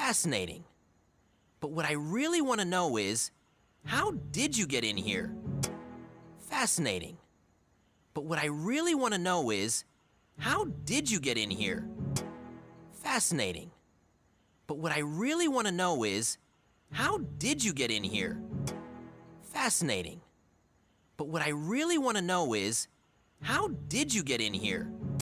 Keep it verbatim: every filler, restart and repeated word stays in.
Fascinating. But what I really want to know is, how did you get in here? Fascinating. But what I really want to know is, how did you get in here? Fascinating. But what I really want to know is, how did you get in here? Fascinating. But what I really want to know is, how did you get in here?